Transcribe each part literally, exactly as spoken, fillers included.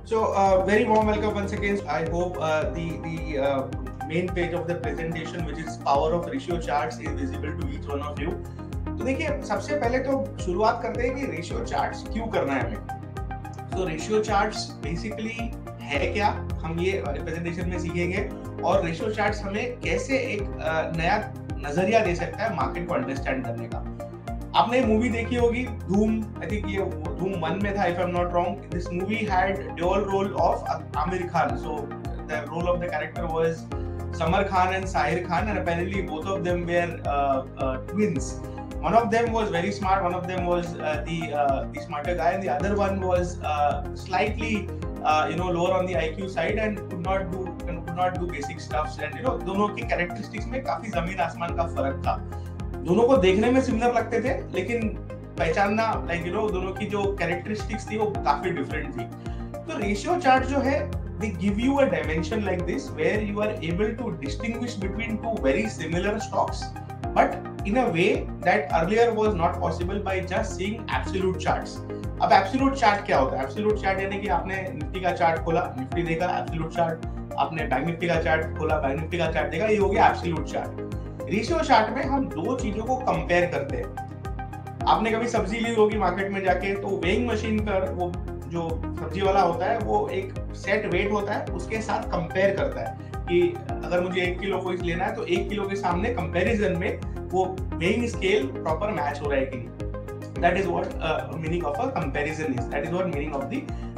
So, uh, very warm welcome once again. I hope uh, the the uh, main page of the presentation, which is power of ratio charts, is visible to each one of you. तो देखिए, सबसे पहले तो शुरुआत करते हैं कि ratio charts क्यों करना है हमें. तो रेशियो चार्ट्स बेसिकली है क्या, हम ये प्रेजेंटेशन में सीखेंगे, और रेशियो चार्ट्स हमें कैसे एक नया नजरिया दे सकता है मार्केट को अंडरस्टैंड करने का. आपने मूवी देखी होगी धूम, आई थिंक ये धूम वन में था if I am not wrong. This movie had dual role of Aamir Khan. So the role of the character was Samar Khan and Sahir Khan, and apparently both of them were uh, uh, twins. One of them was very smart, one of them was uh, the uh, the smarter guy, and the other one was uh, slightly uh, you know lower on the I Q side and could not do could not do basic stuffs. And you know दोनों की characteristics में काफी जमीन आसमान का फर्क था. दोनों को देखने में सिमिलर लगते थे, लेकिन पहचानना लाइक यू नो दोनों की जो कैरेक्टरिस्टिक्स थी वो काफी डिफरेंट थी. तो रेशियो चार्ट जो है, they give you a dimension like this where you are able to distinguish between two very similar stocks, but in a way that earlier was not possible by just seeing absolute charts. अब absolute chart क्या होता है? Absolute chart यानी कि आपने Nifty का chart खोला, Nifty देखा absolute chart, आपने बैंक निफ्टी का चार्ट खोला, बैंक निफ्टी का चार्ट देखा, ये हो गया absolute chart. रेशियो चार्ट में हम दो चीजों को कंपेयर करते हैं. आपने कभी सब्जी ली होगी मार्केट में जाके, तो वेइंग मशीन पर वो जो सब्जी वाला होता है वो एक सेट वेट होता है, उसके साथ कंपेयर करता है कि अगर मुझे एक किलो कोई लेना है तो एक किलो के सामने कंपैरिजन में वो वेइंग स्केल प्रॉपर मैच हो रहा है कि नहीं. That is what meaning of a comparison is. That is what meaning of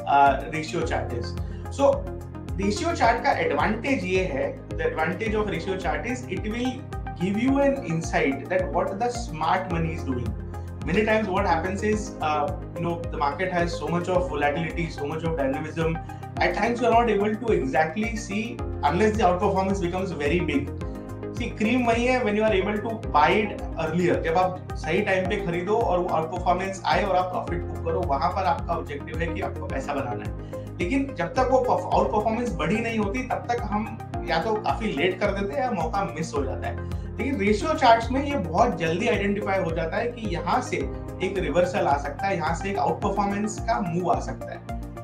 the ratio chart is. So ratio chart का एडवांटेज ये है, the advantage of ratio chart is it will give you an insight that what the smart money is doing. Many times what happens is uh, you know the market has so much of volatility, so much of dynamism. At times you are not able to exactly see unless the outperformance becomes very big. See, cream वही है when you are able to buy it earlier. जब आप सही time पे खरीदो और वो outperformance आए और आप प्रॉफिट बुक करो, वहां पर आपका ऑब्जेक्टिव है कि आपको पैसा बनाना है. लेकिन जब तक वो आउट परफॉर्मेंस बड़ी नहीं होती तब तक हम या तो काफी लेट कर देते हैं या मौका मिस हो जाता है. लेकिन रेशियो चार्ट्स में ये बहुत जल्दी आइडेंटिफाई हो जाता है कि यहाँ से एक रिवर्सल आ सकता है, यहाँ से एक आउट परफॉर्मेंस का मूव आ सकता है.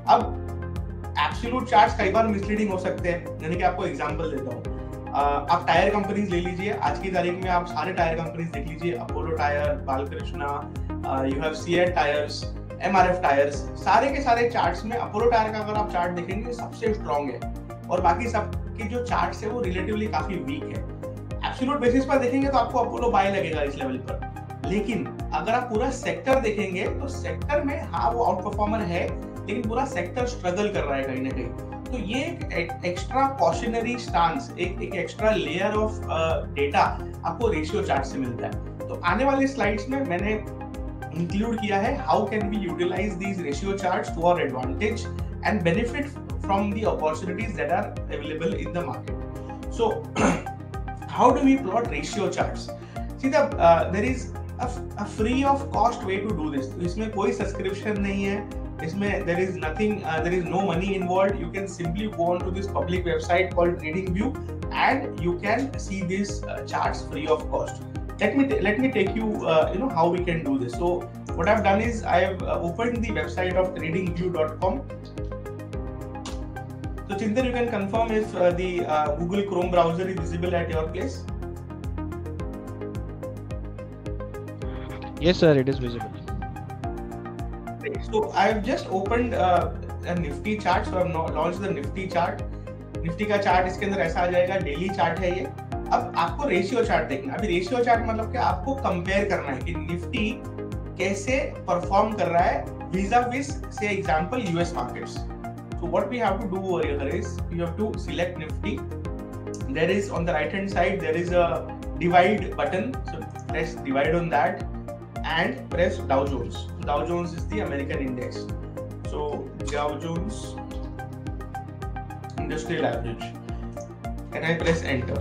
अब एब्सोल्यूट चार्ट्स कई बार मिसलीडिंग हो सकते हैं. यानी कि आपको एग्जांपल देता हूँ, आप टायर कंपनीज ले लीजिए. आज की तारीख में आप सारे टायर कंपनीज देख लीजिए, Apollo tyre, Balkrishna, you have CEAT tyres, MRF tyres, सारे के सारे चार्ट्स में अपोलो टायर का अगर आप चार्ट देखेंगे सबसे स्ट्रॉन्ग है, और बाकी सब के जो चार्ट्स है वो रिलेटिवली काफी वीक है. एब्सोल्यूट बेसिस पर देखेंगे तो आपको अपोलो बाय लगेगा इस लेवल पर, लेकिन अगर आप पूरा सेक्टर देखेंगे तो सेक्टर में हाँ वो आउट परफॉर्मर है, लेकिन पूरा सेक्टर स्ट्रगल कर रहा है कहीं ना कहीं. तो ये एक एक्स्ट्रा कॉशनरी स्टांस, एक एक एक्स्ट्रा लेयर ऑफ डेटा आपको रेशियो चार्ट से मिलता है. तो आने वाले स्लाइड्स में मैंने इंक्लूड किया है how can we utilise these ratio charts to our advantage and benefit from the opportunities that are available in the market. So how do we plot ratio charts? See, the uh, there is a, a free of cost way to do this. इसमें कोई subscription नहीं है, इसमें there is nothing, uh, there is no money involved. You can simply go on to this public website called TradingView and you can see these uh, charts free of cost. Let me let me take you uh, you know how we can do this. So what I've done is I have uh, opened the website of trading view dot com. So Chintan, you can confirm if uh, the uh, Google Chrome browser is visible at your place. Yes, sir, it is visible. Great. So I have just opened uh, a Nifty chart. So I have launched the Nifty chart. Nifty का chart इसके अंदर ऐसा आ जाएगा, daily chart है ये. अब आपको ratio chart देखना. अभी रेशियो चार्ट मतलब क्या, आपको कंपेयर करना है कि निफ्टी कैसे परफॉर्म कर रहा है वीजा विज से example US markets. So what we have to do over here is you have to select Nifty. There is on the right hand side there is a divide button. So press divide on that and press Dow Jones. Dow Jones is the American index. So Dow Jones Industrial Average. And I press enter.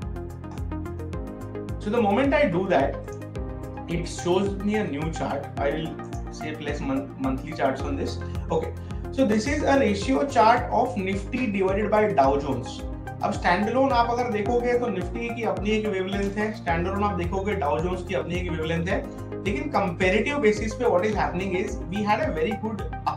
So the moment I do that, it shows me a new chart. I will say place month, monthly charts on this. Okay. So this is a ratio chart of Nifty divided by Dow Jones. अब standalone आप अगर देखोगे तो Nifty की अपनी एक wavelength है, standalone आप देखोगे डाउ जोन्स की अपनी एक वेवलेंथ है, लेकिन कंपैरेटिव बेसिस पे what is happening is we had a very good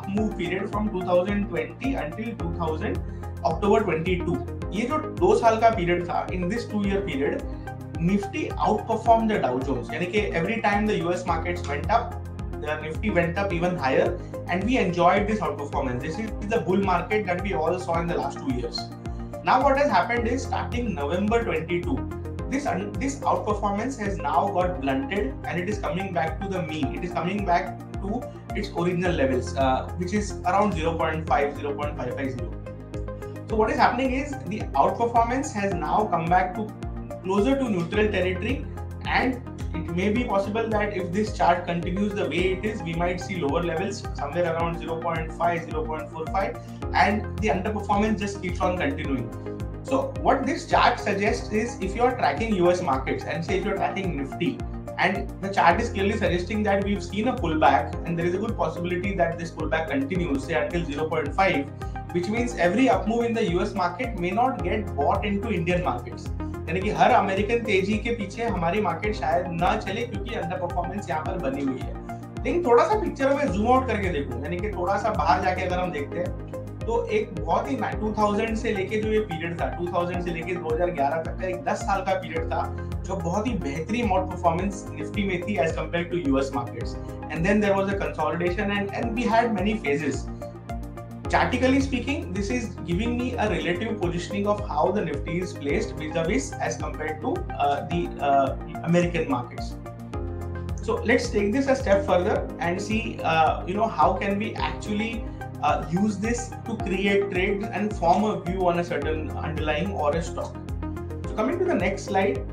up move period from twenty twenty until two thousand October twenty-two. ये जो दो साल का पीरियड था, in this two year period, Nifty outperformed the Dow Jones. यानी कि every time the U S markets went up, the Nifty went up even higher, and we enjoyed this outperformance. This is the bull market that we all saw in the last two years. Now what has happened is starting November twenty-two, this this outperformance has now got blunted and it is coming back to the mean. It is coming back to its original levels, uh, which is around zero point five, zero point five five zero. So what is happening is the outperformance has now come back to closer to neutral territory, and it may be possible that if this chart continues the way it is, we might see lower levels somewhere around zero point five, zero point four five, and the underperformance just keeps on continuing. So what this chart suggests is, if you are tracking U S markets and say if you are tracking Nifty, and the chart is clearly suggesting that we've seen a pullback and there is a good possibility that this pullback continues say until zero point five, which means every up move in the U S market may not get bought into Indian markets. यानी कि हर American तेजी के पीछे हमारी market शायद ना चले, क्योंकि अंडर परफॉर्मेंस यहाँ पर बनी हुई है. लेकिन थोड़ा सा पिक्चर में जूम आउट करके देखूं, यानी कि थोड़ा सा बाहर जाके अगर हम देखते हैं, तो एक बहुत ही दो हज़ार से लेके जो ये पीरियड था, दो हज़ार से लेके दो हज़ार ग्यारह तक का एक दस साल का पीरियड था, जो बहुत ही बेहतरीन आउट परफॉर्मेंस निफ्टी में थी as compare to US markets. And then there was a consolidation and and we had many phases. Chartically speaking, this is giving me a relative positioning of how the Nifty is placed vis-a-vis as compared to uh, the uh, American markets. So let's take this a step further and see, uh, you know, how can we actually uh, use this to create trades and form a view on a certain underlying or a stock. So coming to the next slide.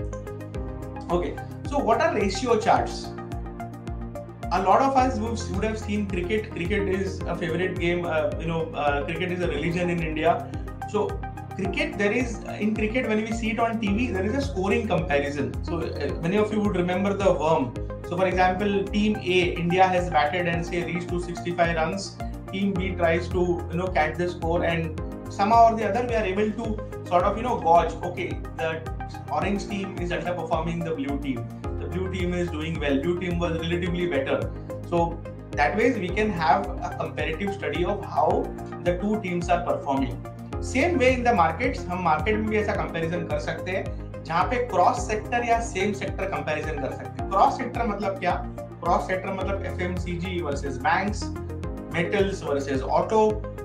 Okay, so what are ratio charts? A lot of us would have seen cricket. Cricket is a favorite game. Uh, you know, uh, cricket is a religion in India. So, cricket, there is in cricket when we see it on T V, there is a scoring comparison. So, uh, many of you would remember the worm. So, for example, Team A, India has batted and say reached to sixty-five runs. Team B tries to you know catch the score, and somehow or the other we are able to sort of you know gauge. Okay, the orange team is underperforming the blue team. Blue team is doing well, blue team was relatively better. So that way we can have a comparative study of how the two teams are performing. Same way in the markets, हम market में भी ऐसा comparison कर सकते हैं, जहाँ पे cross sector या same sector comparison कर सकते हैं. Cross sector मतलब क्या? Cross sector मतलब F M C G versus banks, metals versus auto,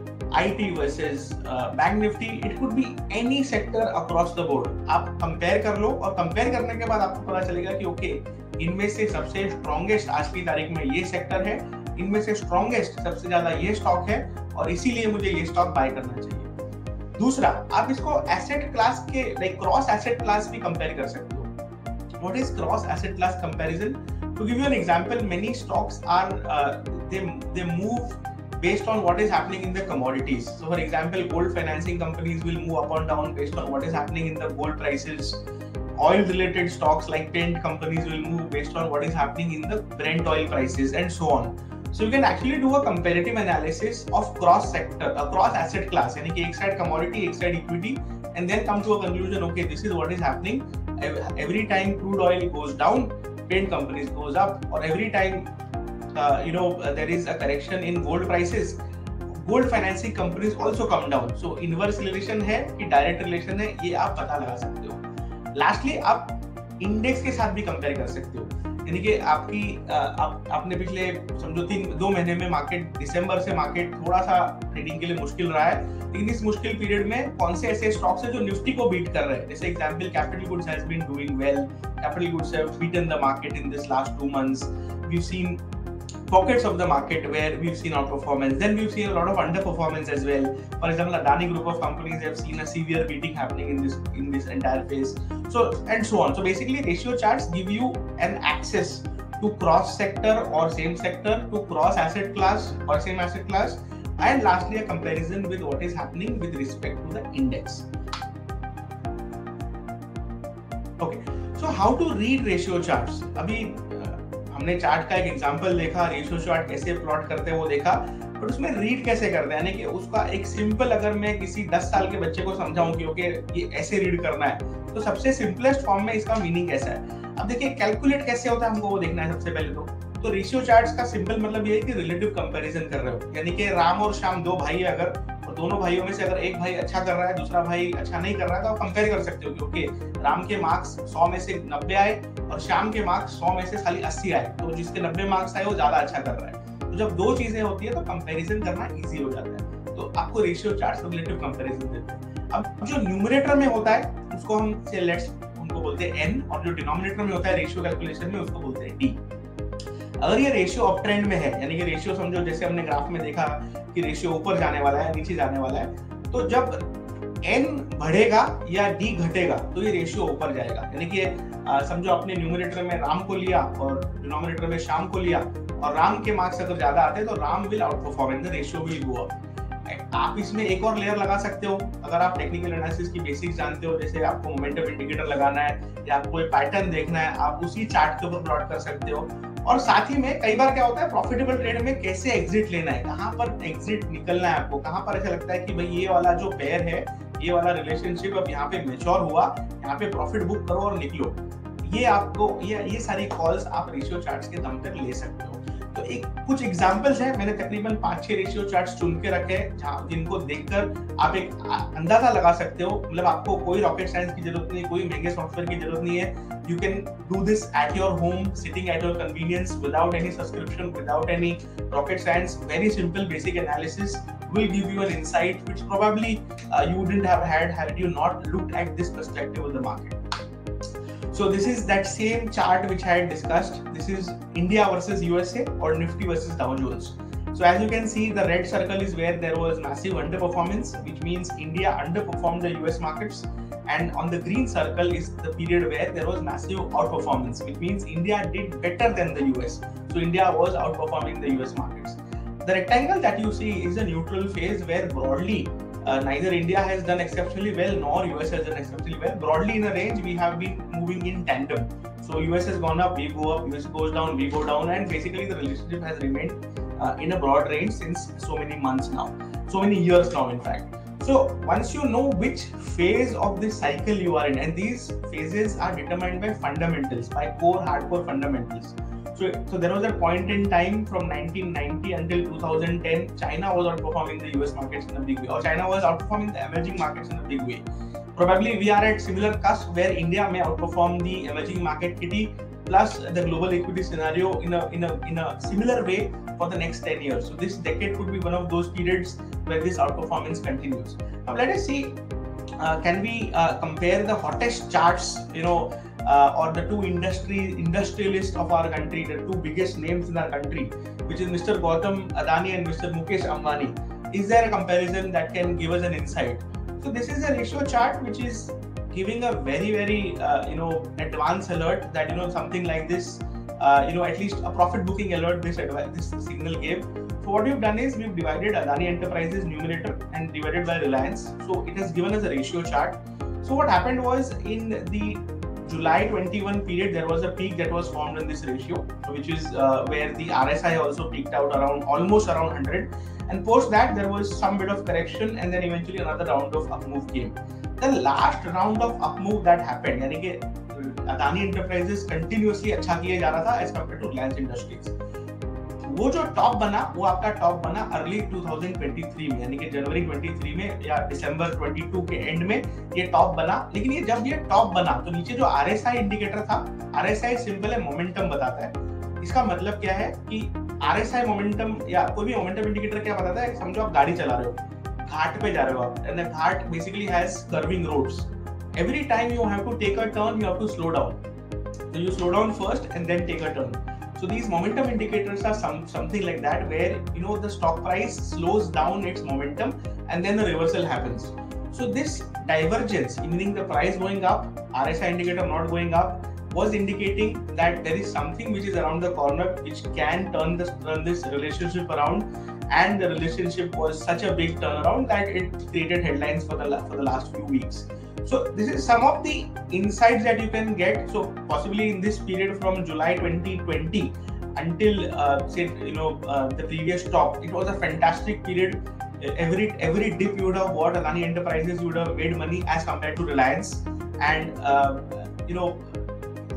I T versus uh, bank nifty. It could be any sector across the board. आप compare कर लो, और compare करने के बाद आपको पता चलेगा कि ओके okay, इनमें से सबसे strongest आज की तारीख में ये sector है, इनमें से strongest सबसे ज्यादा ये stock है, और इसीलिए मुझे ये stock buy करना चाहिए. दूसरा, आप इसको asset class के like cross asset class भी compare कर सकते हो. What is cross asset class comparison? To give you an example, many stocks are uh, they they move based on what is happening in the commodities. So for example, gold financing companies will move up or down based on what is happening in the gold prices. Oil related stocks like paint companies will move based on what is happening in the Brent oil prices, and so on. So you can actually do a comparative analysis of cross sector, a cross asset class, यानी कि एक side commodity, एक side equity, and then come to a conclusion, okay, this is what is happening. Every time crude oil goes down, paint companies goes up, or every time Uh, you know uh, there is a correction in gold prices, gold financing companies also come down. So inverse relation है कि direct relation है, ये आप पता लगा सकते हो. Lastly, आप इंडेक्स के साथ भी कंपेयर कर सकते हो, यानी कि आपकी आप, आपने पिछले समझो तीन दो महीने में मार्केट, दिसंबर से मार्केट थोड़ा सा ट्रेडिंग के लिए मुश्किल रहा है, लेकिन इस मुश्किल पीरियड में कौन से ऐसे स्टॉक्स हैं जो निफ्टी को बीट कर रहे हैं. जैसे example, capital goods has been doing well. Capital goods have beaten the market in this last two months. We have seen pockets of the market where we've seen outperformance. Then we've seen a lot of underperformance as well. For example, Adani group of companies have seen a severe beating happening in this in this entire phase. So and so on. So basically, ratio charts give you an access to cross sector or same sector, to cross asset class or same asset class, and lastly a comparison with what is happening with respect to the index. Okay. So how to read ratio charts? अभी हमने chart का एक example देखा, ratio chart कैसे plot करते हैं वो देखा, बट उसमें रीड कैसे करते हैं, यानी कि उसका एक सिंपल, अगर मैं किसी दस साल के बच्चे को समझाऊं कि ओके ये ऐसे रीड करना है, तो सबसे सिंपलेस्ट फॉर्म में इसका मीनिंग कैसा है. अब देखिए कैलकुलेट कैसे होता है, हमको वो देखना है सबसे पहले. तो तो रेशियो चार्ट्स का सिंपल मतलब ये है कि रिलेटिव कंपैरिजन कर रहे हो, यानी कि राम और श्याम दो भाई है अगर, और दोनों भाइयों में से अगर एक भाई अच्छा कर रहा है दूसरा भाई अच्छा नहीं कर रहा है तो आप कंपेयर कर सकते हो कि ओके राम के मार्क्स सौ में से नब्बे आए और श्याम के मार्क्स सौ में से खाली अस्सी आए, तो जिसके नब्बे मार्क्स आए वो ज्यादा अच्छा कर रहा है। तो जब दो चीजें होती है तो कंपैरिजन करना इजी हो जाता है, तो आपको रेशियो चार्ट्स रिलेटिव कंपैरिजन देते हैं। अब जो न्यूमरेटर में होता है उसको हम से लेट्स उनको बोलते हैं एन, और जो डिनोमिनेटर में होता है रेशियो कैलकुलेशन में उसको बोलते हैं डी। अगर ये रेशियो अप ट्रेंड में है, यानी कि रेशियो समझो जैसे हमने ग्राफ में देखा कि रेशियो ऊपर जाने वाला है नीचे जाने वाला है, तो जब एन बढ़ेगा या डी घटेगा तो ये रेशियो ऊपर जाएगा। यानी कि समझो आपने न्यूमरेटर में राम को लिया और डिनोमिनेटर में श्याम को लिया, और राम के मार्क्स अगर ज्यादा आते हैं तो Ram will out perform and the ratio will go up. आप इसमें एक और लेयर लगा सकते हो अगर आप टेक्निकल एनालिसिस की बेसिक्स जानते हो, जैसे आपको मोमेंटम इंडिकेटर लगाना है या आपको कोई पैटर्न देखना है, आप उसी चार्ट के ऊपर प्लॉट कर सकते हो। और साथ ही में कई बार क्या होता है प्रॉफिटेबल ट्रेड में कैसे एग्जिट लेना है, कहां पर एग्जिट निकलना है आपको, कहां पर ऐसा लगता है कि भाई ये वाला जो पेयर है, ये वाला रिलेशनशिप अब यहाँ पे मैच्योर हुआ, यहाँ पे प्रॉफिट बुक करो और निकलो। ये आपको ये ये सारी कॉल्स आप रेशियो चार्ट्स के दम पर ले सकते हो। तो एक कुछ एग्जांपल्स हैं, मैंने तकरीबन पांच छह रेशियो चार्ट्स चुन के रखे हैं जहां जिनको देखकर आप एक अंदाजा लगा सकते हो। मतलब आपको कोई रॉकेट साइंस की जरूरत नहीं, कोई महंगे सॉफ्टवेयर की जरूरत नहीं है। You can do this at your home, sitting at your convenience, without any subscription, without any rocket science. Very simple basic analysis will give you an insight which probably uh, you wouldn't have had had you not looked at this perspective of the market. So this is that same chart which I had discussed. This is India versus U S A or Nifty versus Dow Jones. So as you can see, the red circle is where there was massive underperformance, which means India underperformed the U S markets. And on the green circle is the period where there was massive outperformance, which means India did better than the U S. So India was outperforming the U S markets. The rectangle that you see is a neutral phase where broadly uh, neither India has done exceptionally well nor U S has done exceptionally well. Broadly in a range, we have been moving in tandem. So U S has gone up, we go up, U S goes down, we go down, and basically the relationship has remained uh, in a broad range since so many months now, so many years now in fact. So once you know which phase of this cycle you are in, and these phases are determined by fundamentals, by core hardcore fundamentals. So, so there was a point in time from nineteen ninety until two thousand ten, China was outperforming the U S markets in a big way, or China was outperforming the emerging markets in a big way. Probably we are at similar cusp where India may outperform the emerging market kitty plus the global equity scenario in a in a in a similar way for the next ten years. So this decade could be one of those periods where this outperformance continues. Now let us see, uh, can we uh, compare the hottest charts, you know, Uh, or the two industry industrialists of our country, the two biggest names in our country, which is Mister Gautam Adani and Mister Mukesh Ambani. Is there a comparison that can give us an insight? So this is a ratio chart which is giving a very very uh, you know advanced alert that you know something like this, uh, you know at least a profit booking alert this this signal gave. So what we've done is we've divided Adani Enterprises numerator and divided by Reliance. So it has given us a ratio chart. So what happened was in the July twenty-one period, there was a peak that was formed in this ratio, which is uh, where the R S I also peaked out around almost around one hundred, and post that there was some bit of correction, and then eventually another round of up move came. The last round of up move that happened, यानी कि Adani Enterprises continuously अच्छा किए जा रहा था as compared to Reliance Industries. वो जो top बना वो आपका टॉप बना early two thousand twenty three में, यानी कि जनवरी ट्वेंटी थ्री में या दिसंबर ट्वेंटी टू के एंड में ये टॉप बना। लेकिन ये जब ये टॉप बना तो नीचे जो आरएसआई इंडिकेटर था, आरएसआई सिंपल है मोमेंटम बताता है। इसका मतलब क्या है कि आरएसआई मोमेंटम या कोई भी मोमेंटम इंडिकेटर क्या बताता है, समझो आप गाड़ी चला रहे हो, घाट पे जा रहे हो आप, and the ghat basically has curving roads. Every time you have to take a turn, you have to slow down, so you slow down first and then take a turn. So these momentum indicators are some something like that, where you know the stock price slows down its momentum and then the reversal happens. So this divergence, meaning the price going up, R S I indicator not going up, was indicating that there is something which is around the corner which can turn this turn this relationship around, and the relationship was such a big turnaround that it created headlines for the for the last few weeks. So this is some of the insights that you can get. So possibly in this period from July twenty twenty until uh, say you know uh, the previous top, it was a fantastic period. Every every dip you would have bought Adani Enterprises, you would have made money as compared to Reliance, and uh, you know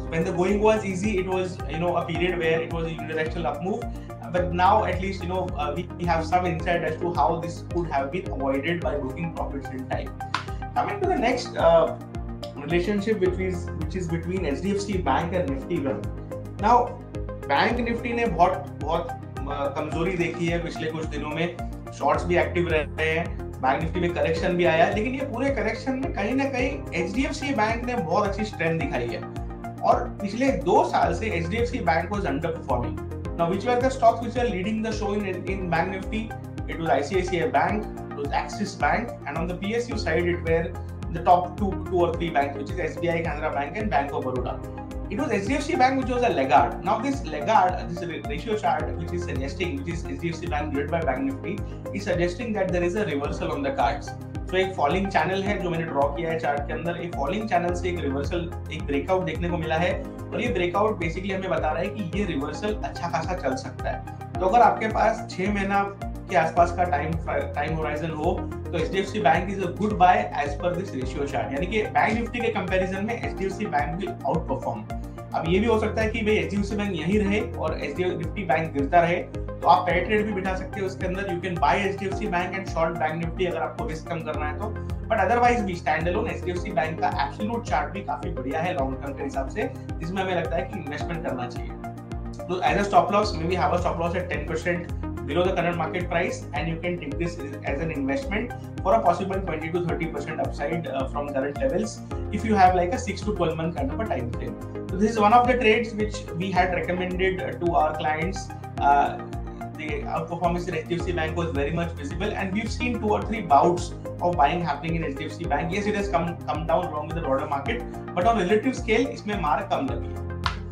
when the going was easy, it was, you know, a period where it was a unidirectional up move. But now at least, you know, uh, we, we have some insight as to how this could have been avoided by booking profits in time. Coming to the next uh, relationship, which is which is between H D F C Bank and Nifty one. Now, bank Nifty ने बहुत बहुत कमजोरी देखी है पिछले कुछ दिनों में, शॉर्ट्स भी एक्टिव रहे हैं, बैंक निफ्टी में करेक्शन भी आया, लेकिन ये पूरे करेक्शन में कहीं ना कहीं H D F C bank ने बहुत अच्छी स्ट्रेंथ दिखाई है और पिछले दो साल से H D F C bank was under performing. Now which were the stocks which are leading the show in in bank Nifty? It was I C I C I bank, it was Axis Bank, and on the P S U side it were the top two two or three banks, which is S B I, Canara Bank and Bank of Baroda. It was H D F C Bank which was a laggard. Now this laggard, this ratio chart which is suggesting, which is H D F C Bank led by Bank Nifty, is suggesting that there is a reversal on the cards. So एक falling channel है जो मैंने draw किया है chart के अंदर, एक falling channel से एक रिवर्सल, एक ब्रेकआउट देखने को मिला है और ये ब्रेकआउट बेसिकली हमें बता रहा है कि ये रिवर्सल अच्छा खासा चल सकता है. तो अगर आपके पास छह महीना के आसपास का टाइम टाइम होराइजन हो तो H D F C bank is a good buy as per this ratio chart, यानी कि बैंक निफ्टी के कंपैरिजन में H D F C bank will out perform. अब ये भी हो सकता है कि भाई H D F C bank यहीं रहे और H D F C bank गिरता रहे, तो आप पेयर ट्रेड भी बिठा सकते हो उसके अंदर. You can buy H D F C bank and short bank Nifty अगर आपको रिस्क कम करना है तो. बट अदरवाइज भी stand alone H D F C bank का एब्सोल्यूट चार्ट भी काफी बढ़िया है लॉन्ग टर्म के हिसाब से, जिसमें हमें लगता है कि इन्वेस्टमेंट करना चाहिए. तो as a stop loss, may be have a stop loss at ten percent below the current market price, and you can take this as an investment for a possible twenty to thirty percent upside uh, from current levels if you have like a six to twelve month kind of a time frame. So this is one of the trades which we had recommended to our clients. Uh, the outperformance in H D F C Bank was very much visible, and we've seen two or three bouts of buying happening in H D F C Bank. Yes, it has come come down along with the broader market, but on relative scale, इसमें मार कम लगी है.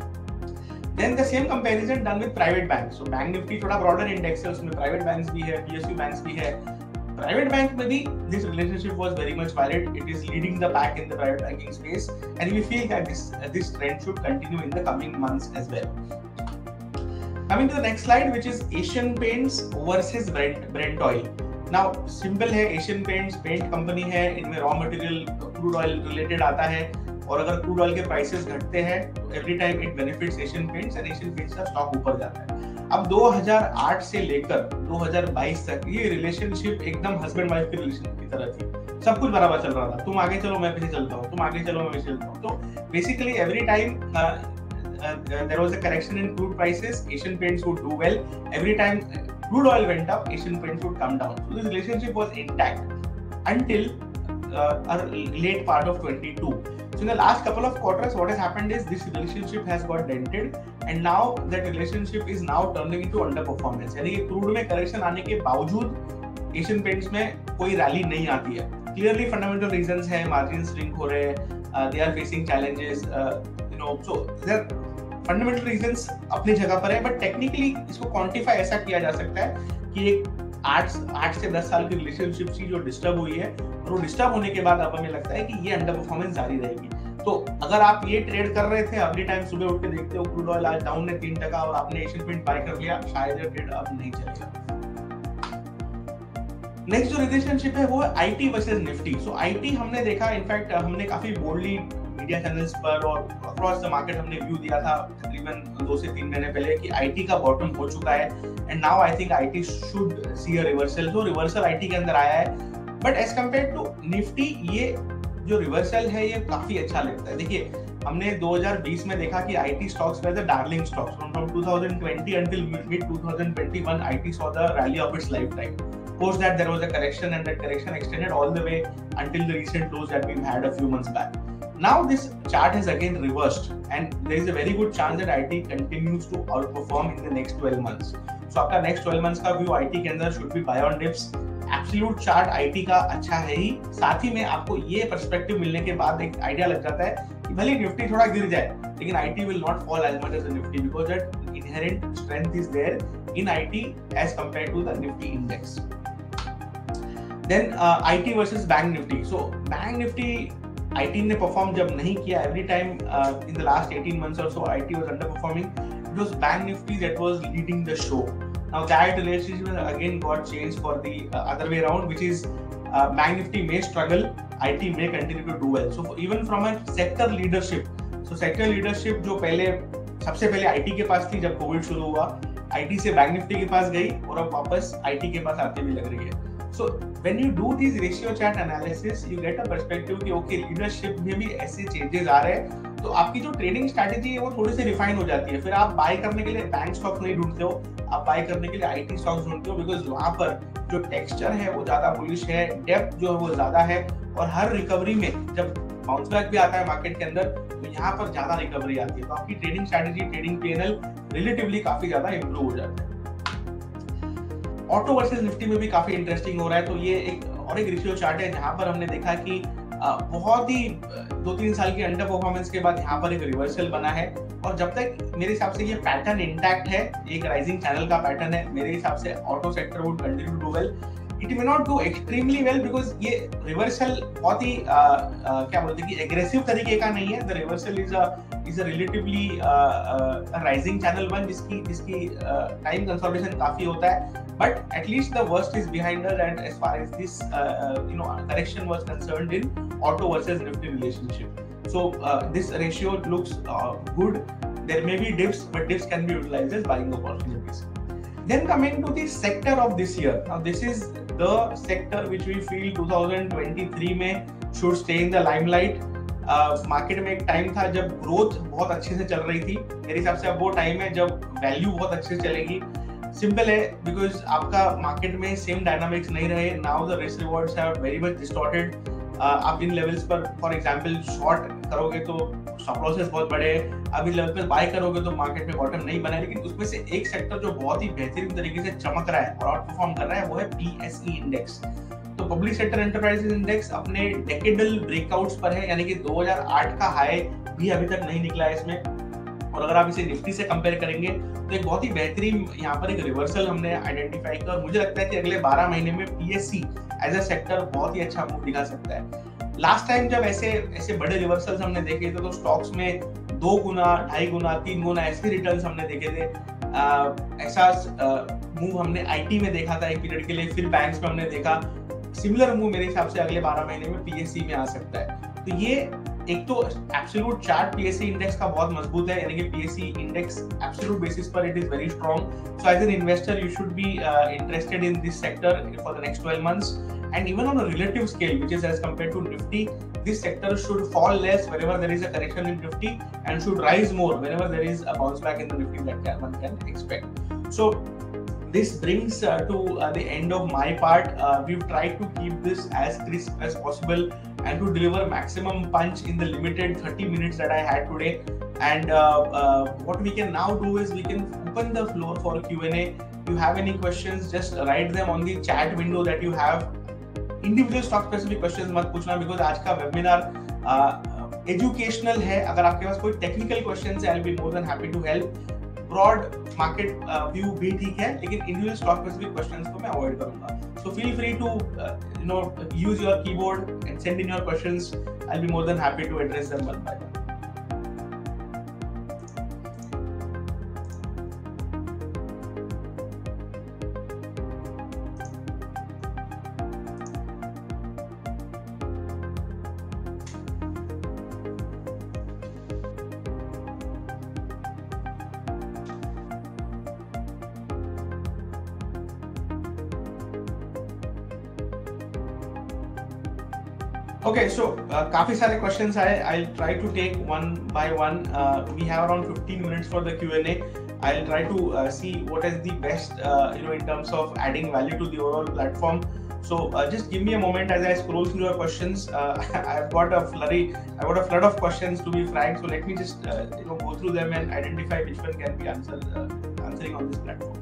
Then the same comparison done with private banks. So Bank Nifty थोड़ा broader index है, उसमें private banks भी है, P S U banks भी है. Private bank में भी this relationship was very much valid. It is leading the pack in the private banking space, and we feel that this uh, this trend should continue in the coming months as well. Coming to the next slide, which is Asian Paints versus Brent Brent oil. Now simple है, Asian Paints paint company है, इनमें raw material crude oil related आता है और अगर crude oil के prices घटते हैं तो every time it benefits Asian Paints and Asian Paints का स्टॉक ऊपर जाता है. अब दो हज़ार आठ से लेकर दो हज़ार बाईस तक ये रिलेशनशिप एकदम हस्बैंड वाइफ की रिलेशन की तरह थी, सब कुछ बराबर चल रहा था. तुम आगे चलो मैं पीछे चलता हूँ, तुम आगे चलो मैं पीछे चलता हूँ. तो basically every time there was a correction in crude prices, Asian Paints would do well. Every time crude oil went up, Asian Paints would come down. So this relationship was intact until uh, a late part of twenty-two. So in the last couple of quarters, what has happened is this relationship has got dented, and now that relationship is now turning into underperformance. यानी कि crude में correction आने के बावजूद Asian paints में कोई rally नहीं आती है. क्लियरली फंडामेंटल रीजंस है, मार्जिन श्रिंक हो रहे हैं, they are facing challenges, you know, so there fundamental reasons अपनी जगह पर है. बट टेक्निकली इसको क्वांटिफाई ऐसा किया जा सकता है कि एक आठ आठ से दस साल की रिलेशनशिप थी जो डिस्टर्ब हुई है, और वो डिस्टर्ब होने के बाद अब हमें लगता है कि ये अंडर परफॉर्मेंस जारी रहेगी. तो अगर आप ये ट्रेड कर रहे थे, अगली टाइम सुबह उठ के देखते हो क्रूड ऑयल आज डाउन है तीन टका और आपने एशियन पेंट बाय कर लिया, शायद ये ट्रेड अब नहीं चलेगा. नेक्स्ट जो रिलेशनशिप है वो है IT versus Nifty. So IT हमने देखा, इनफैक्ट हमने काफी बोल्डली मीडिया चैनल्स पर और अक्रॉस द मार्केट हमने व्यू दिया था तकरीबन दो से तीन महीने पहले कि आईटी का बॉटम हो चुका है, and now I think IT should see a reversal. जो रिवर्सल आईटी के अंदर आया है, but as compare to Nifty ये जो रिवर्सल है ये काफी अच्छा लगता है. देखिए हमने दो हज़ार बीस में देखा कि IT stocks were the darling stocks. From twenty twenty until mid twenty twenty-one, I T saw the rally of its lifetime. Post that there was a correction, and that correction extended all the way until the recent lows that we've had a few months back. Now this chart has again reversed, and there is a very good chance that I T continues to outperform in the next twelve months. So आपका next twelve months का view I T के अंदर should be buy on dips. Absolute chart IT का अच्छा है ही, साथ ही में आपको ये पर्सपेक्टिव मिलने के बाद एक आइडिया लग जाता है कि भले निफ्टी थोड़ा गिर जाए लेकिन IT will not fall as much as the Nifty, because that inherent strength is there in IT as compared to the Nifty index. Then IT versus bank Nifty. So bank Nifty IT ने perform जब नहीं किया, every time in the last eighteen months or so IT was under performing. It was bank Nifty that was leading the show. Now that relationship again got changed for the uh, other way around, which is uh, Bank Nifty may struggle, I T may continue to do well. So even from a sector leadership, so sector leadership जो पहले सबसे पहले IT के पास थी जब Covid शुरू हुआ, IT से बैंक निफ्टी के पास गई और अब वापस आईटी के पास आते भी लग रही है। So when you do these ratio chart analysis, you get a perspective कि okay leadership में भी ऐसे changes आ रहे हैं, तो आपकी जो ट्रेडिंग स्ट्रैटेजी है वो थोड़ी सी रिफाइन हो जाती है। फिर आप बाय करने के लिए बैंक स्टॉक्स नहीं ढूंढते हो, आप बाय करने के लिए आईटी स्टॉक्स ढूंढते हो, बिकॉज वहां पर जो टेक्सचर है वो ज्यादा बुलिश है, डेप्थ जो है वो ज्यादा है, और हर रिकवरी में जब बाउंस बैक भी आता है मार्केट के अंदर तो यहाँ पर ज्यादा रिकवरी आती है, तो आपकी trading strategy, trading PNL relatively काफी ज्यादा इंप्रूव हो जाता है। ऑटो वर्सेस निफ्टी में भी काफी इंटरेस्टिंग हो रहा है। तो ये एक और एक रेशियो चार्ट है जहां पर हमने देखा कि बहुत ही दो तीन साल की अंडर परफॉर्मेंस के बाद यहाँ पर एक रिवर्सल बना है, और जब तक मेरे हिसाब से ये पैटर्न इंटैक्ट है, एक राइजिंग चैनल का पैटर्न है, मेरे हिसाब से auto sector would continue to do well. It may not do extremely well because ये रिवर्सल बहुत ही आ, आ, क्या बोलते हैं कि एग्रेसिव तरीके का नहीं है। The reversal is a is a relatively rising channel one जिसकी जिसकी टाइम कंसोलिडेशन काफी होता है, but at least the worst is behind us, and as far as this uh, uh, you know correction was concerned in auto versus nifty relationship, so uh, this ratio looks uh, good. There may be dips, but dips can be utilized as buying opportunities. Then coming to the sector of this year, now this is the sector which we feel twenty twenty-three में should stay in the limelight. Market uh, में एक time था जब growth बहुत अच्छे से चल रही थी, मेरे हिसाब से अब वो टाइम है जब वैल्यू बहुत अच्छे से चलेगी। सिंपल है, बिकॉज आपका मार्केट में सेम डायनामिक्स नहीं रहे, now the risk rewards are very much distorted. आप इन लेवल्स पर फॉर एग्जांपल शॉर्ट करोगे तो स्टॉप लॉसेस बहुत बड़े, अब इन लेवल पर बाय करोगे तो मार्केट में बॉटम नहीं बना है। लेकिन उसमें से एक सेक्टर जो बहुत ही बेहतरीन तरीके से चमक रहा है और आउट परफॉर्म कर रहा है वो है पीएसई इंडेक्स। तो पब्लिक सेक्टर एंटरप्राइजेस इंडेक्स अपने डेकेडल ब्रेकआउट्स पर है, यानी कि दो हज़ार आठ का हाई भी अभी तक नहीं निकला है इसमें, और अगर आप इसे निफ्टी से कंपेयर करेंगे तो एक बहुत ही बेहतरीन यहाँ पर एक रिवर्सल हमने आइडेंटिफाई किया, और मुझे लगता है कि अगले बारह महीने में पीएससी एज अ सेक्टर बहुत ही अच्छा मूव दिखा सकता है। लास्ट टाइम जब ऐसे ऐसे बड़े रिवर्सल्स हमने देखे थे तो स्टॉक्स में दो गुना, ढाई गुना, तीन गुना ऐसे रिटर्न्स हमने देखे थे। आ, ऐसा मूव हमने आईटी में देखा था एक पीरियड के लिए, फिर बैंक्स में हमने देखा। सिमिलर मूव मेरे हिसाब से अगले बारह महीने में पीएससी में आ सकता है। तो ये एक तो एब्सोल्यूट चार्ट पीएससी इंडेक्स का बहुत मजबूत है, यानी कि पीएससी इंडेक्स एब्सोल्यूट बेसिस पर it is very strong. So as an investor you should be interested in this sector for the next twelve months, and even on a relative scale, which is as compared to Nifty, this sector should fall less whenever there is a correction in Nifty and should rise more whenever there is a bounce back in the Nifty that can, one can expect. So this brings uh, to uh, the end of my part. Uh, we've tried to keep this as crisp as possible and to deliver maximum punch in the limited thirty minutes that I had today. And uh, uh, what we can now do is we can open the floor for Q and A. If you have any questions, just write them on the chat window that you have. Individual stock specific questions मत पूछना, because आज का webinar educational है। अगर आपके पास कोई technical question है, I'll be more than happy to help. Broad market view भी ठीक है, लेकिन इंडिविजुअल स्टॉक स्पेसिफिक क्वेश्चंस को मैं अवॉइड करूंगा। So feel free to you know use your keyboard and send in your questions. I will be more than happy to address them one by one. Okay, so uh, काफी सारे questions आए. I'll try to take one by one. Uh, we have around fifteen minutes for the Q and A. I'll try to uh, see what is the best, uh, you know, in terms of adding value to the overall platform. So uh, just give me a moment as I scroll through your questions. Uh, I've got a flurry, I've got a flood of questions to be frank. So let me just uh, you know go through them and identify which one can be answered, uh, answering on this platform.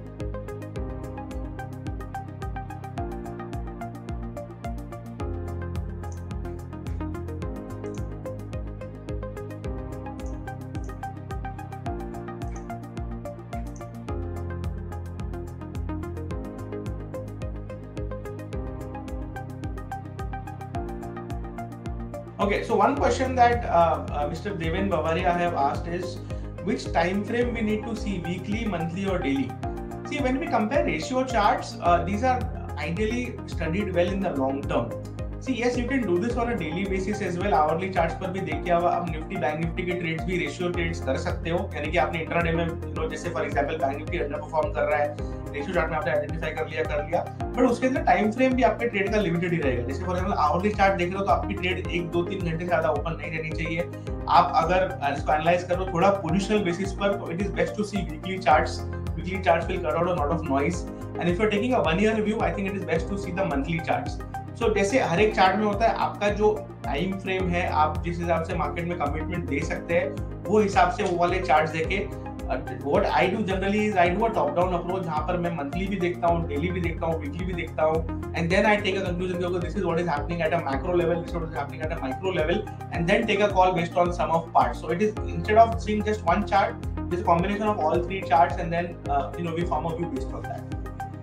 Okay, so one question that uh, uh, Mister Deven Bavaria have asked is, which time frame we need to see, weekly, monthly or daily? See, when we compare ratio charts, uh, these are ideally studied well in the long term. See, yes, you can do this on a daily basis as well. Hourly charts पर भी देखिए अब आप Nifty bank Nifty के trades भी ratio trades कर सकते हो, यानी कि आपने इंट्राडे में यू नो जैसे for example bank Nifty under perform कर रहा है, रेशियो चार्ट में आपने आइडेंटिफाई कर लिया कर लिया बट उसके अंदर टाइम फ्रेम भी आपके ट्रेड का लिमिटेड ही रहेगा। जैसे फॉर एग्जांपल आवर्ली चार्ट देख रहे हो तो आपकी ट्रेड एक दो तीन घंटे से ज्यादा ओपन नहीं रहनी चाहिए। आप अगर इसको एनालाइज करो थोड़ा पोजिशनल बेसिस पर तो it is best to see weekly charts. Weekly charts will cut out a lot of noise and if you are taking a one year view I think it is best to see the monthly charts. So so, जैसे हर एक chart में होता है आपका जो time frame है, आप जिस हिसाब से मार्केट में कमिटमेंट दे सकते हैं वो हिसाब से वो वाले चार्ट्स देके what I do generally is I do a top down approach जहां पर मैं मंथली भी देखता हूं, डेली भी देखता हूं, वीकली भी देखता हूं and then I take a conclusion कि okay this is what is happening at a macro level, this is what is happening at a micro level and then take a call based on some of parts. So it is instead of seeing just one chart it is a combination of all three charts and then you know we form a view based on that.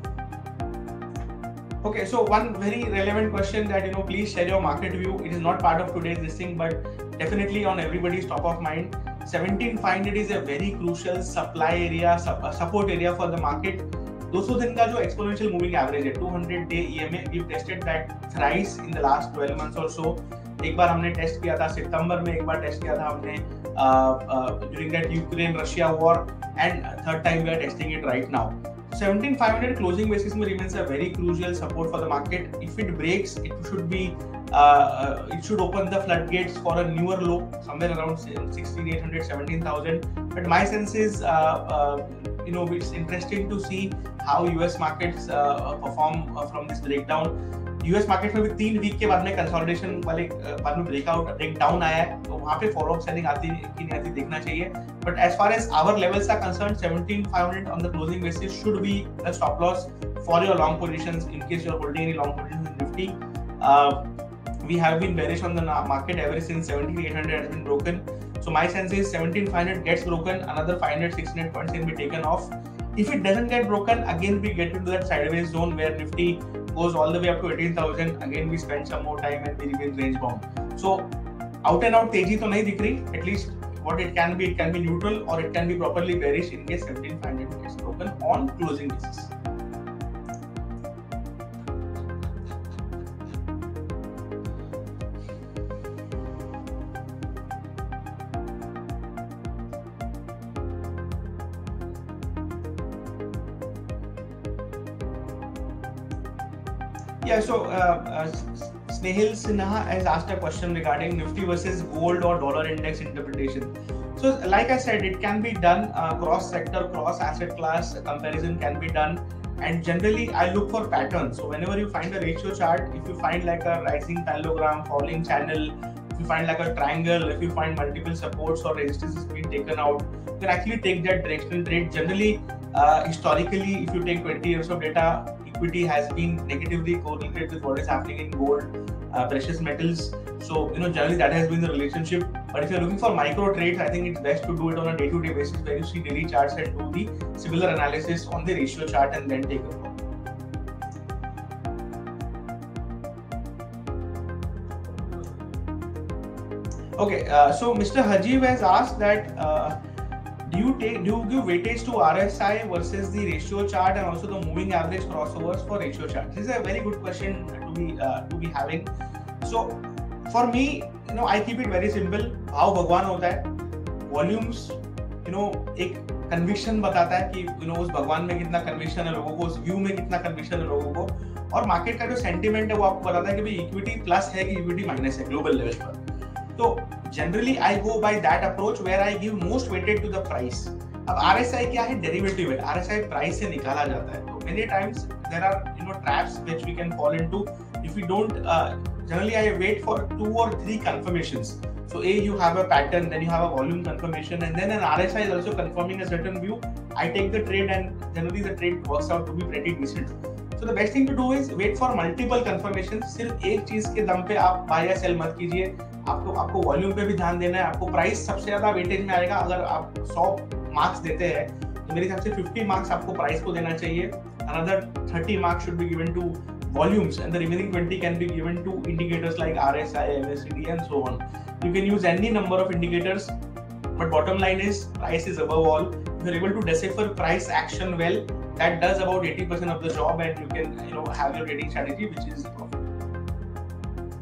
Okay, so one very relevant question that you know, please share your market view. It is not part of today's this thing, but definitely on everybody's top of mind. seventeen five hundred is a very crucial supply area, support area for the market. two hundred दिन का जो exponential moving average है, two hundred day E M A, we've tested that thrice in the last twelve months or so. एक बार हमने test किया था सितंबर में, एक बार टेस्ट किया था हमने during that Ukraine Russia war, and third time we are testing it right now. seventeen five hundred closing basis में remains a very crucial support for the market. If it breaks, it should be uh, uh, it should open the floodgates for a newer low somewhere around sixteen eight hundred, seventeen thousand. But my sense is uh, uh, you know it's interesting to see how U S markets uh, perform uh, from this breakdown. U S market में भी तीन week के बाद में consolidation वाले बाद में breakout breakdown आया है तो वहां पे फॉलो अप सेलिंग आती कि नहीं आती देखना चाहिए। But as far as our levels are concerned seventeen five hundred on the closing basis should be the stop loss for your long positions in case you are holding any long positions in Nifty. We have been bearish on the market ever since seventeen eight hundred has been broken. So my sense is seventeen five hundred gets broken, another five hundred six hundred points can be taken off. If it doesn't get broken, again we get into that sideways zone where Nifty goes all the way up to eighteen thousand. Again we spend some more time and we remain range bound. So out and out तेजी तो नहीं दिख रही. At least what it can be, it can be neutral or it can be properly bearish in case seventeen five hundred gets broken on closing basis. Yeah, so uh, uh, Snehil Sinha has asked a question regarding Nifty versus gold or dollar index interpretation. So like I said, it can be done uh, cross sector, cross asset class comparison can be done, and generally I look for patterns. So whenever you find a ratio chart, if you find like a rising parallelogram, falling channel, if you find like a triangle, if you find multiple supports or resistances being taken out, you can actually take that directional trade. Generally, uh, historically, if you take twenty years of data, equity has been negatively correlated with what is happening in gold, uh, precious metals. So, you know, generally that has been the relationship. But if you're looking for micro trades, I think it's best to do it on a day-to-day basis where you see daily charts and do the similar analysis on the ratio chart and then take a call. Okay, uh, so Mister Hajiv has asked that uh, Do you take do you give weightage to R S I versus the ratio chart and also the moving average crossovers for ratio chart? This is a very good question to be uh, to be having. So for me, you know, I keep it very simple. भाव भगवान होता है, volumes, you know, एक conviction बताता है कि you know उस भगवान में कितना conviction है लोगों को, उस view में कितना conviction है लोगों को, और market का जो sentiment है वो आपको बताता है कि भाई equity plus है कि equity minus है global level पर. तो generally I go by that approach where I give most weighted to the price. अब R S I क्या है? Derivative है. R S I price से निकाला जाता है. तो many times there are you know traps which we can fall into if we don't. Uh, generally I wait for two or three confirmations. So A, you have a pattern, then you have a volume confirmation, and then an R S I is also confirming a certain view. I take the trade, and generally the trade works out to be pretty decent. So the best thing to do is wait for multiple confirmations. सिर्फ एक चीज के दम पे आप buy या sell मत कीजिए. आपको आपको वॉल्यूम पे भी ध्यान देना है. आपको प्राइस सबसे ज्यादा वेटेज में आएगा. अगर आप one hundred मार्क्स देते हैं तो मेरे हिसाब से fifty मार्क्स आपको प्राइस को देना चाहिए. Another thirty marks should be given to volumes, and the remaining twenty can be given to indicators like R S I, M A C D, and so on. You can use any number of indicators, but bottom line is price is above all. If you're able to decipher price action well, that does about eighty percent of the job, and you can you know have your trading strategy which is profitable.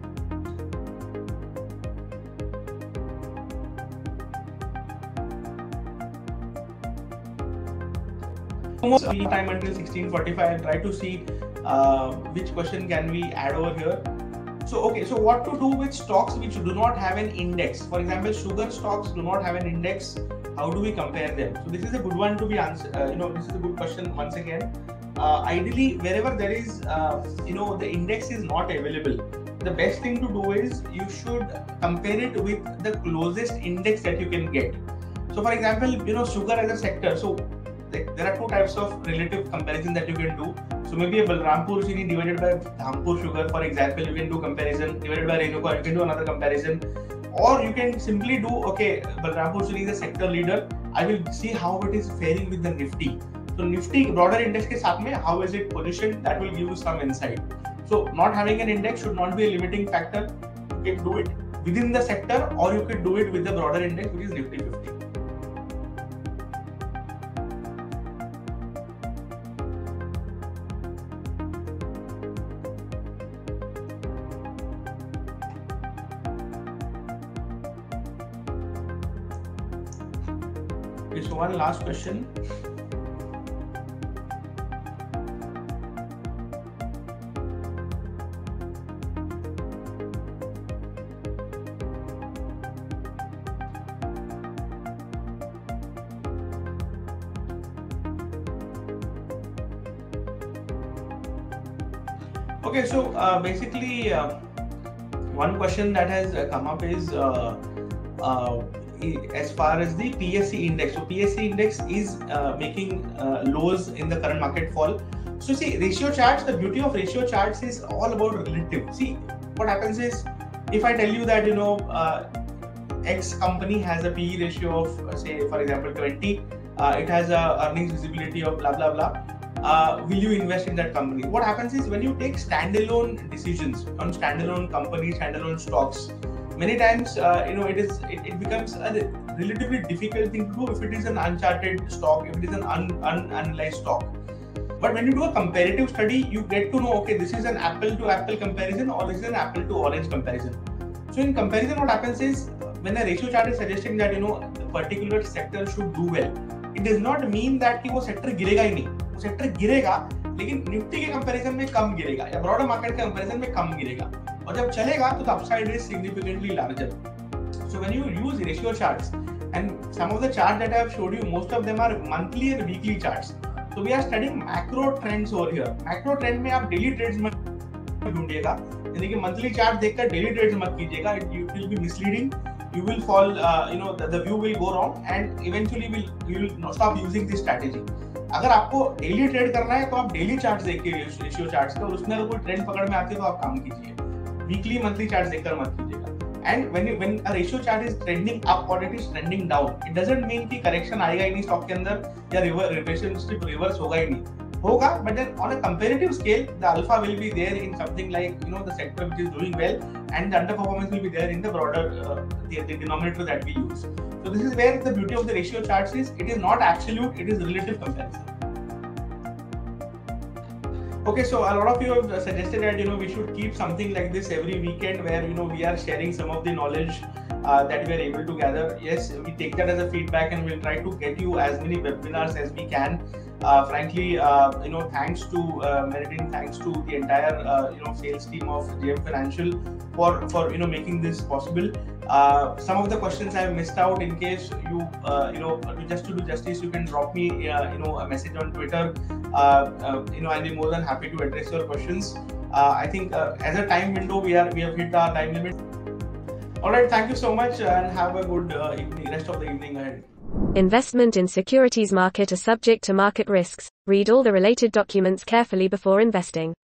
Time until sixteen forty-five and try to see uh, which question can we add over here. So okay, so what to do with stocks which do not have an index? For example, sugar stocks do not have an index. How do we compare them? So this is a good one to be answered. Uh, you know, this is a good question once again. Uh, ideally, wherever there is, uh, you know, the index is not available, the best thing to do is you should compare it with the closest index that you can get. So for example, you know, sugar as a sector. So there are two types of relative comparison that you can do. So maybe a Balrampur Chini divided by Dhampur sugar, for example, you can do comparison. Divided by Renuka, you can do another comparison. Or you can simply do, okay, Balrampur Chini is a sector leader. I will see how it is faring with the Nifty. So Nifty broader index ke saath mein, how is it positioned? That will give you some insight. So not having an index should not be a limiting factor. You can do it within the sector, or you could do it with the broader index, which is Nifty fifty. Okay, so one last question. Okay, so uh, basically uh, one question that has uh, come up is uh, uh, as far as the P S C index. So P S C index is uh, making uh, lows in the current market fall. So see, ratio charts, the beauty of ratio charts is all about relative. See, what happens is, if I tell you that, you know, uh, X company has a P E ratio of, uh, say, for example, twenty, uh, it has a earnings visibility of blah, blah, blah. Uh, will you invest in that company? What happens is, when you take standalone decisions on standalone companies, standalone stocks, many times, uh, you know, it is it, it becomes a relatively difficult thing to do if it is an uncharted stock, if it is an un, un, unanalyzed stock. But when you do a comparative study, you get to know, okay, this is an apple to apple comparison, or this is an apple to orange comparison. So in comparison, what happens is, when a ratio chart is suggesting that, you know, the particular sector should do well, it does not mean that कि वो sector गिरेगा ही नहीं. वो sector गिरेगा, लेकिन Nifty के comparison में कम गिरेगा, या broader market के comparison में कम गिरेगा. और जब चलेगा तो the upside is significantly larger. So when you use ratio charts, and some of the charts that I have showed you, most of them are monthly and weekly charts. So we are studying macro trends over here. Macro trend में आप daily trades मत ढूंढिएगा, यानी कि monthly chart देखकर daily trades मत कीजिएगा. It will be misleading. You will fall, uh, you know, the, the view will go wrong, and eventually will you will stop using this strategy. अगर आपको daily trade करना है तो आप daily charts देखिए, ratio charts का, और उसमें अगर कोई trend पकड़ में आती है तो आप काम कीजिए. Weekly, monthly charts देखकर मत कीजिएगा. And when you, when a ratio chart is trending up or it is trending down, it doesn't mean कि correction आएगा ही नहीं stock के अंदर, या reverse relationship reverse होगा ही नहीं. होगा, but then on a comparative scale, the alpha will be there in something like, you know, the sector which is doing well, and the underperformance will be there in the broader uh, the, the denominator that we use. So this is where the beauty of the ratio charts is. It is not absolute, it is relative comparison. Okay, so a lot of you have suggested that, you know, we should keep something like this every weekend, where, you know, we are sharing some of the knowledge uh, that we are able to gather. Yes, we take that as a feedback, and we'll try to get you as many webinars as we can. Uh, frankly, uh, you know, thanks to uh, Meridian, thanks to the entire, uh, you know, sales team of J M Financial for, for, you know, making this possible. Uh, some of the questions I have missed out. In case you, uh, you know, just to do justice, you can drop me, uh, you know, a message on Twitter. Uh, uh, you know, I'll be more than happy to address your questions. Uh, I think uh, as a time window, we are we have hit our time limit. All right, thank you so much, and have a good uh, evening, rest of the evening ahead. Investment in securities market are subject to market risks. Read all the related documents carefully before investing.